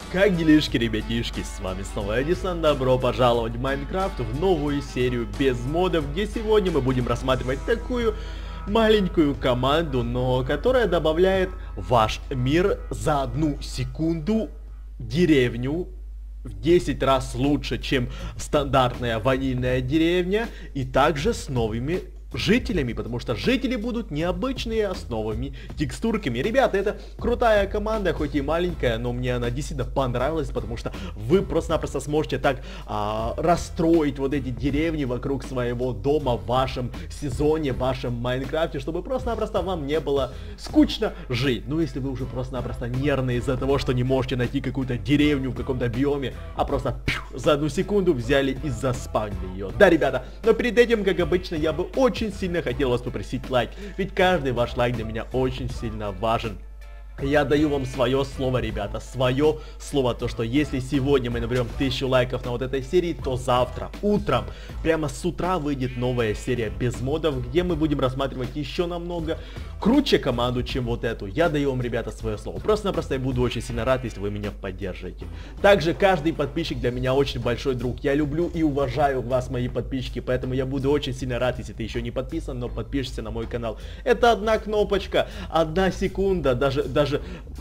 Как делишки, ребятишки, с вами снова Эдисон, добро пожаловать в Майнкрафт, в новую серию без модов, где сегодня мы будем рассматривать такую маленькую команду, но которая добавляет в ваш мир за 1 секунду деревню в 10 раз лучше, чем стандартная ванильная деревня, и также с новыми жителями, потому что жители будут необычные, а с новыми текстурками. Ребята, это крутая команда, хоть и маленькая, но мне она действительно понравилась, потому что вы просто-напросто сможете так расстроить вот эти деревни вокруг своего дома в вашем сезоне, в вашем Майнкрафте, чтобы просто-напросто вам не было скучно жить. Ну, если вы уже просто-напросто нервные из-за того, что не можете найти какую-то деревню в каком-то биоме, а просто за 1 секунду взяли и заспавнили ее. Да, ребята, но перед этим, как обычно, я бы очень сильно хотел вас попросить лайк, ведь каждый ваш лайк для меня очень сильно важен. Я даю вам свое слово, ребята, свое слово, то что если сегодня мы наберем 1000 лайков на вот этой серии, то завтра утром, прямо с утра выйдет новая серия без модов, где мы будем рассматривать еще намного круче команду, чем вот эту. Я даю вам, ребята, свое слово. Просто-напросто я буду очень сильно рад, если вы меня поддержите. Также каждый подписчик для меня очень большой друг. Я люблю и уважаю вас, мои подписчики, поэтому я буду очень сильно рад, если ты еще не подписан, но подпишешься на мой канал. Это одна кнопочка, 1 секунда, даже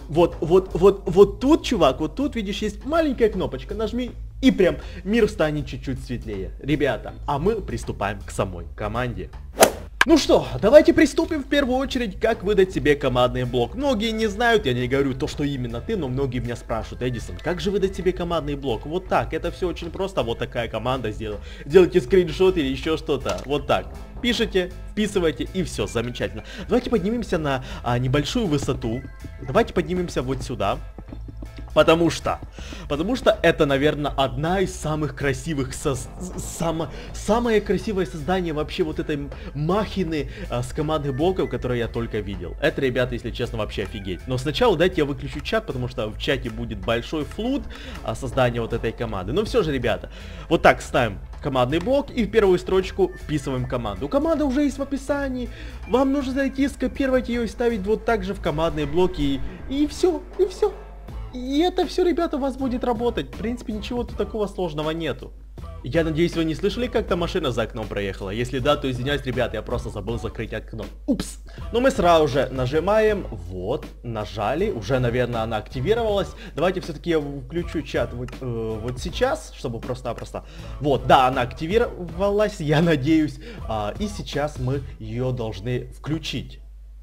вот тут, чувак, вот тут, видишь, есть маленькая кнопочка, нажми, и прям мир станет чуть-чуть светлее. Ребята, а мы приступаем к самой команде. Ну что, давайте приступим в первую очередь, как выдать себе командный блок. Многие не знают, я не говорю то, что именно ты, но многие меня спрашивают: Эдисон, как же выдать себе командный блок? Вот так, это все очень просто, вот такая команда сделала. Делайте скриншот или еще что-то, вот так. Пишите, вписывайте, и все, замечательно. Давайте поднимемся на небольшую высоту. Давайте поднимемся вот сюда. Потому что это, наверное, одна из самых красивых, самое красивое создание вообще вот этой махины с командой блоков, которую я только видел. Это, ребята, если честно, вообще офигеть. Но сначала дайте я выключу чат, потому что в чате будет большой флут создания вот этой команды. Но все же, ребята, вот так ставим командный блок и в первую строчку вписываем команду. Команда уже есть в описании. Вам нужно зайти, скопировать ее и ставить вот так же в командный блок, и все, и все. И это все, ребята, у вас будет работать. В принципе, ничего тут такого сложного нету. Я надеюсь, вы не слышали, как там машина за окном проехала? Если да, то извиняюсь, ребята, я просто забыл закрыть окно. Упс. Но мы сразу же нажимаем. Вот, нажали. Уже, наверное, она активировалась. Давайте все-таки я включу чат вот сейчас, чтобы просто-напросто... Вот, да, она активировалась, я надеюсь. И сейчас мы ее должны включить.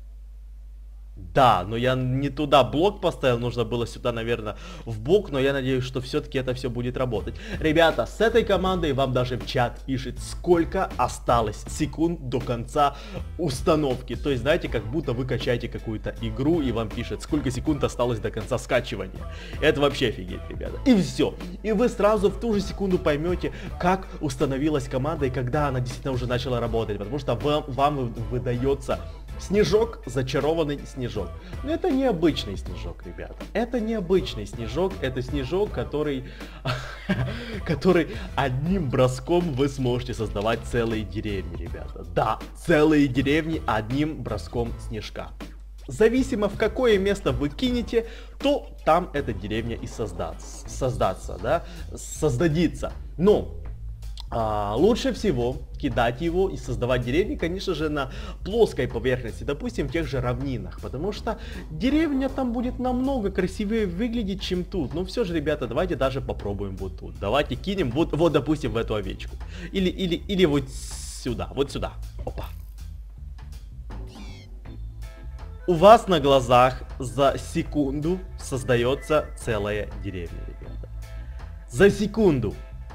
Да, но я не туда блок поставил, нужно было сюда, наверное, в бок, но я надеюсь, что все-таки это все будет работать. Ребята, с этой командой вам даже в чат пишет, сколько осталось секунд до конца установки. То есть, знаете, как будто вы качаете какую-то игру и вам пишет, сколько секунд осталось до конца скачивания. Это вообще офигеть, ребята. И все. И вы сразу в ту же секунду поймете, как установилась команда и когда она действительно уже начала работать. Потому что вам выдается... Снежок, зачарованный снежок. Но это необычный снежок, ребята. Это необычный снежок. Это снежок, который одним броском вы сможете создавать целые деревни, ребята. Да, целые деревни одним броском снежка. Зависимо в какое место вы кинете, то там эта деревня и создаться, да, создадится. Но лучше всего кидать его и создавать деревни, конечно же, на плоской поверхности, допустим, в тех же равнинах, потому что деревня там будет намного красивее выглядеть, чем тут. Но все же, ребята, давайте даже попробуем вот тут. Давайте кинем вот допустим, в эту овечку. Или вот сюда, Опа. У вас на глазах за секунду создается целая деревня, ребята. За секунду.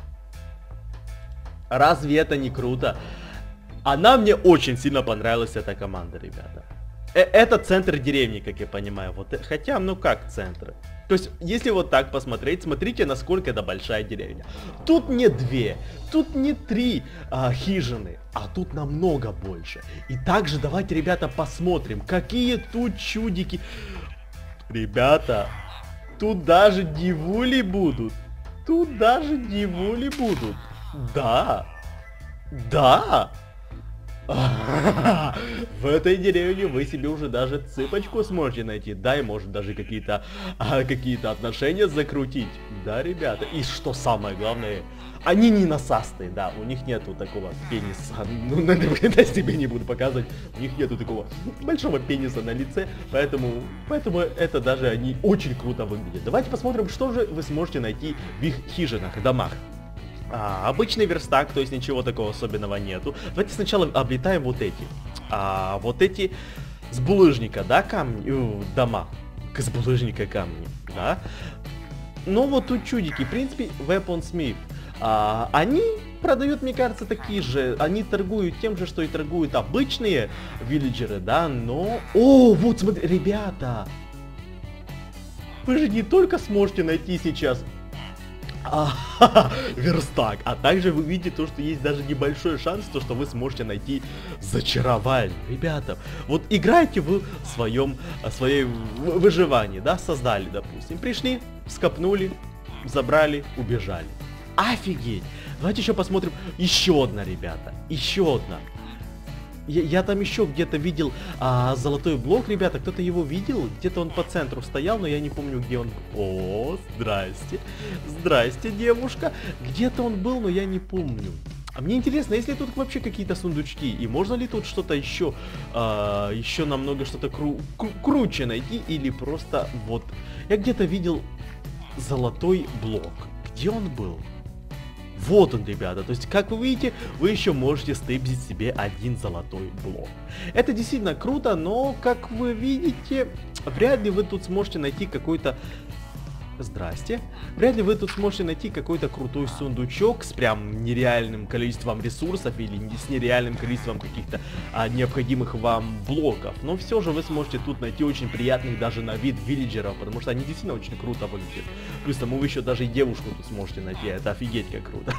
Разве это не круто? Она мне очень сильно понравилась, эта команда, ребята. Это центр деревни, как я понимаю. Вот, хотя, ну как центр? То есть, если вот так посмотреть, смотрите, насколько это большая деревня. Тут не 2, тут не 3 хижины, а тут намного больше. И также давайте, ребята, посмотрим, какие тут чудики. Ребята, тут даже дивули будут. Да. В этой деревне вы себе уже даже цыпочку сможете найти, да, и может даже какие-то отношения закрутить, да, ребята. И что самое главное, они не насастые, да, у них нету такого пениса, ну, на себе не буду показывать, у них нету такого большого пениса на лице, поэтому это даже они очень круто выглядят. Давайте посмотрим, что же вы сможете найти в их хижинах, домах. Обычный верстак, то есть ничего такого особенного нету. Давайте сначала облетаем вот эти. Вот эти с булыжника, да, камни, дома. С булыжника камни, да. Но вот тут чудики, в принципе, Weaponsmith. Они продают, мне кажется, такие же. Они торгуют тем же, что и торгуют обычные вилледжеры, да, но... О, вот смотри, ребята! Вы же не только сможете найти сейчас... верстак, а также вы видите то, что есть даже небольшой шанс, то, что вы сможете найти зачарование. Ребята, вот играете вы в своем выживании, да, создали, допустим, пришли, скопнули, забрали, убежали. Офигеть! Давайте еще посмотрим. Еще одна, ребята, еще одна. Я там еще где-то видел золотой блок, ребята, кто-то его видел? Где-то он по центру стоял, но я не помню, где он. О, здрасте. Здрасте, девушка. Где-то он был, но я не помню. А мне интересно, есть ли тут вообще какие-то сундучки? И можно ли тут что-то еще, еще намного что-то круче найти? Или просто вот... Я где-то видел золотой блок. Где он был? Вот он, ребята, то есть, как вы видите, вы еще можете стейбзить себе один золотой блок. Это действительно круто, но, как вы видите, вряд ли вы тут сможете найти какой-то... Здрасте. Вряд ли вы тут сможете найти какой-то крутой сундучок с прям нереальным количеством ресурсов или с нереальным количеством каких-то необходимых вам блоков. Но все же вы сможете тут найти очень приятных даже на вид вилледжеров, потому что они действительно очень круто выглядят. Плюс тому вы еще даже и девушку тут сможете найти, это офигеть как круто.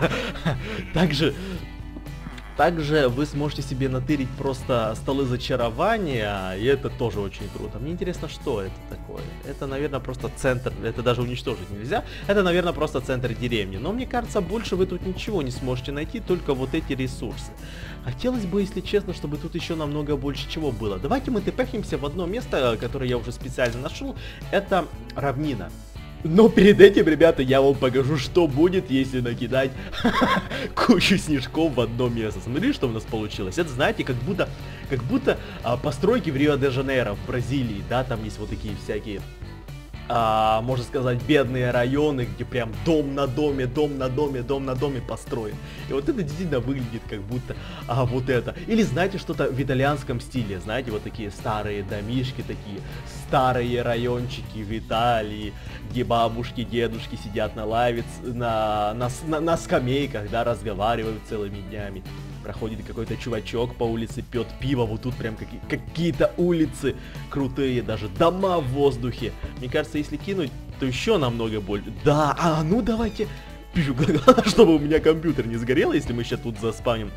Также вы сможете себе натырить просто столы зачарования, и это тоже очень круто. Мне интересно, что это такое. Это, наверное, просто центр, это даже уничтожить нельзя. Это, наверное, просто центр деревни. Но мне кажется, больше вы тут ничего не сможете найти, только вот эти ресурсы. Хотелось бы, если честно, чтобы тут еще намного больше чего было. Давайте мы тпхнемся в одно место, которое я уже специально нашел. Это равнина. Но перед этим, ребята, я вам покажу, что будет, если накидать кучу снежков в одно место. Смотри, что у нас получилось. Это, знаете, как будто постройки в Рио-де-Жанейро, в Бразилии, да, там есть вот такие всякие, можно сказать, бедные районы, где прям дом на доме, дом на доме, дом на доме построен. И вот это действительно выглядит как будто вот это. Или знаете, что-то в итальянском стиле, знаете, вот такие старые домишки, такие старые райончики в Италии, где бабушки, дедушки сидят на лавице, на скамейках, да, разговаривают целыми днями. Проходит какой-то чувачок по улице, пьет пиво, вот тут прям какие-то улицы крутые, даже дома в воздухе. Мне кажется, если кинуть, то еще намного больше. Да, ну давайте, пишу, чтобы у меня компьютер не сгорел, если мы сейчас тут заспамим.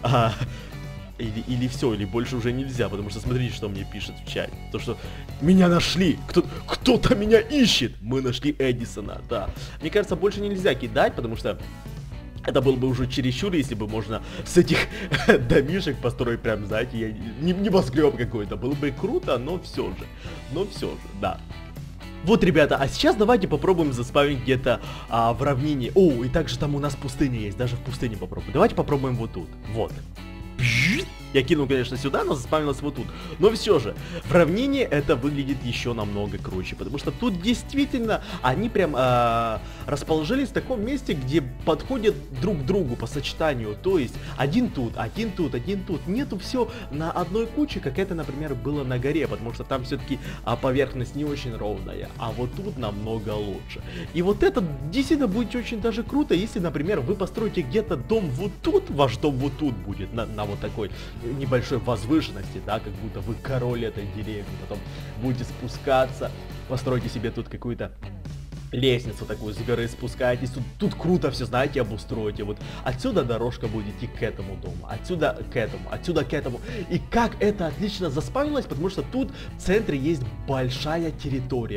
Или все, или больше уже нельзя, потому что смотрите, что мне пишет в чате. То, что меня нашли, кто-то меня ищет. Мы нашли Эдисона, да. Мне кажется, больше нельзя кидать, потому что это было бы уже чересчур, если бы можно с этих домишек построить прям, знаете, небоскреб какой-то. Было бы круто, но все же, да. Вот, ребята, а сейчас давайте попробуем заспавнить где-то в равнине. О, и также там у нас пустыня есть, даже в пустыне попробуем. Давайте попробуем вот тут, вот. Я кинул, конечно, сюда, но заспавнилось вот тут. Но все же, в равнине это выглядит еще намного круче, потому что тут действительно они прям расположились в таком месте, где подходят друг к другу по сочетанию. То есть один тут, один тут, один тут. Нету все на одной куче, как это, например, было на горе, потому что там все-таки поверхность не очень ровная, а вот тут намного лучше. И вот это действительно будет очень даже круто, если, например, вы построите где-то дом вот тут, ваш дом вот тут будет, на вот такой небольшой возвышенности, да, как будто вы король этой деревни, потом будете спускаться, постройте себе тут какую-то лестницу такую, с горы спускаетесь, тут круто все, знаете, обустроите, вот отсюда дорожка будет идти к этому дому, отсюда к этому, и как это отлично заспавнилось, потому что тут в центре есть большая территория,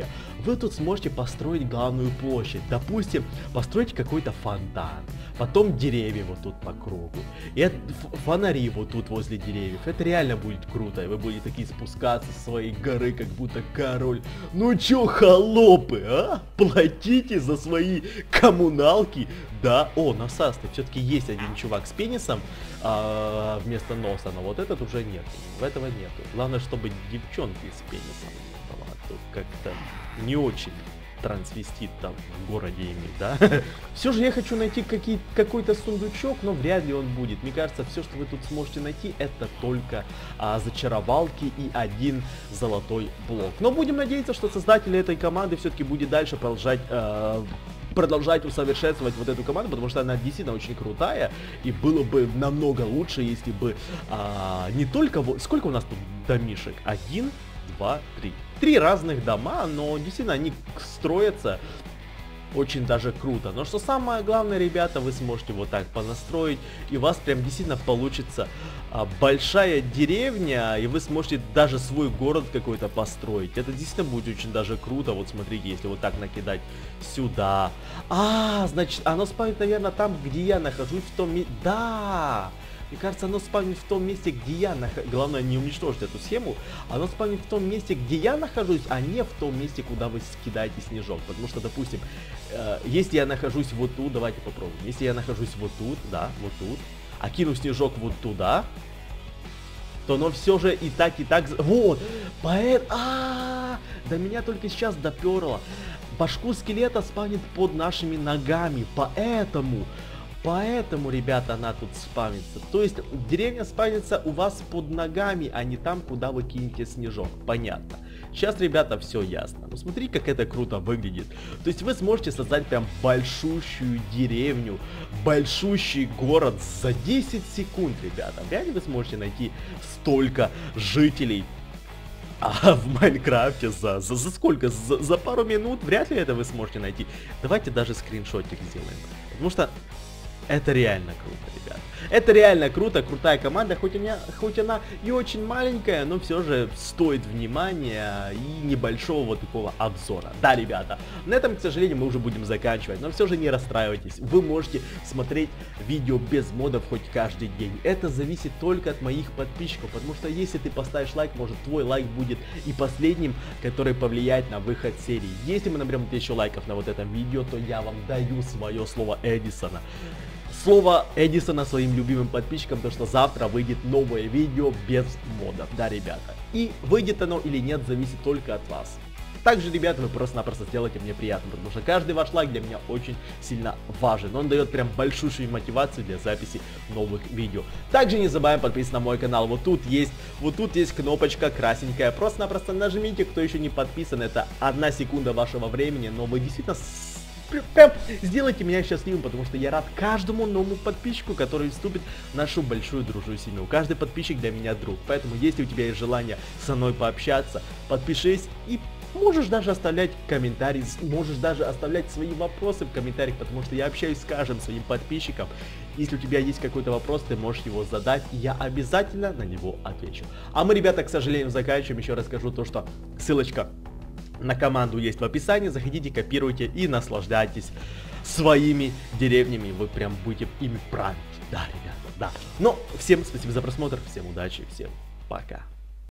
вы тут сможете построить главную площадь. Допустим, построить какой-то фонтан. Потом деревья вот тут по кругу. И фонари вот тут возле деревьев. Это реально будет круто. И вы будете такие спускаться с своей горы, как будто король. Ну чё, холопы, а? Платите за свои коммуналки? Да, о, на Састе все-таки есть один чувак с пенисом вместо носа, но вот этот уже нет. Этого нету. Главное, чтобы девчонки с пенисом была. Тут как-то не очень трансвестит там в городе иметь, да? Все же я хочу найти какой-то сундучок, но вряд ли он будет. Мне кажется, все, что вы тут сможете найти, это только зачаровалки и один золотой блок. Но будем надеяться, что создатели этой команды все-таки будет дальше продолжать усовершенствовать вот эту команду, потому что она действительно очень крутая, и было бы намного лучше, если бы не только... Сколько у нас тут домишек? 1, 2, 3. 3 разных дома, но действительно они строятся очень даже круто. Но что самое главное, ребята, вы сможете вот так понастроить, и у вас прям действительно получится большая деревня, и вы сможете даже свой город какой-то построить. Это действительно будет очень даже круто. Вот смотрите, если вот так накидать сюда. Значит, оно спавнит, наверное, там, где я нахожусь, в том месте. Да! Мне кажется, оно спавнит в том месте, где я нахожусь. Главное, не уничтожить эту схему. Оно спавнит в том месте, где я нахожусь, а не в том месте, куда вы скидаете снежок. Потому что, допустим, если я нахожусь вот тут, давайте попробуем. Если я нахожусь вот тут, да, вот тут, а кину снежок вот туда, то оно все же и так, вот, до меня только сейчас доперло. Башку скелета спавнит под нашими ногами, Поэтому, ребята, она тут спавнится. То есть деревня спавнится у вас под ногами, а не там, куда вы кинете снежок. Понятно. Сейчас, ребята, все ясно. Ну смотри, как это круто выглядит. То есть вы сможете создать прям большущую деревню, большущий город за 10 секунд, ребята. Вряд ли вы сможете найти столько жителей в Майнкрафте за сколько? За пару минут вряд ли это вы сможете найти. Давайте даже скриншотик сделаем. Потому что это реально круто, ребят. Это реально круто, крутая команда, хоть она и очень маленькая, но все же стоит внимания и небольшого вот такого обзора. Да, ребята, на этом, к сожалению, мы уже будем заканчивать, но все же не расстраивайтесь. Вы можете смотреть видео без модов хоть каждый день. Это зависит только от моих подписчиков, потому что если ты поставишь лайк, может твой лайк будет и последним, который повлияет на выход серии. Если мы наберем 1000 лайков на вот этом видео, то я вам даю свое слово Эдисона. Слово Эдисона своим любимым подписчикам, то что завтра выйдет новое видео без модов, да, ребята. И выйдет оно или нет, зависит только от вас. Также, ребята, вы просто-напросто сделаете мне приятно, потому что каждый ваш лайк для меня очень сильно важен. Он дает прям большущую мотивацию для записи новых видео. Также не забываем подписываться на мой канал. Вот тут есть кнопочка красненькая. Просто-напросто нажмите, кто еще не подписан. Это 1 секунда вашего времени, но вы действительно прям сделайте меня счастливым, потому что я рад каждому новому подписчику, который вступит в нашу большую дружную семью. Каждый подписчик для меня друг, поэтому если у тебя есть желание со мной пообщаться, подпишись и можешь даже оставлять комментарии, можешь даже оставлять свои вопросы в комментариях, потому что я общаюсь с каждым своим подписчиком. Если у тебя есть какой-то вопрос, ты можешь его задать, и я обязательно на него отвечу. А мы, ребята, к сожалению, заканчиваем. Еще раз скажу то, что ссылочка на команду есть в описании, заходите, копируйте и наслаждайтесь своими деревнями, вы прям будете ими править, да, ребята, да. Но всем спасибо за просмотр, всем удачи, всем пока.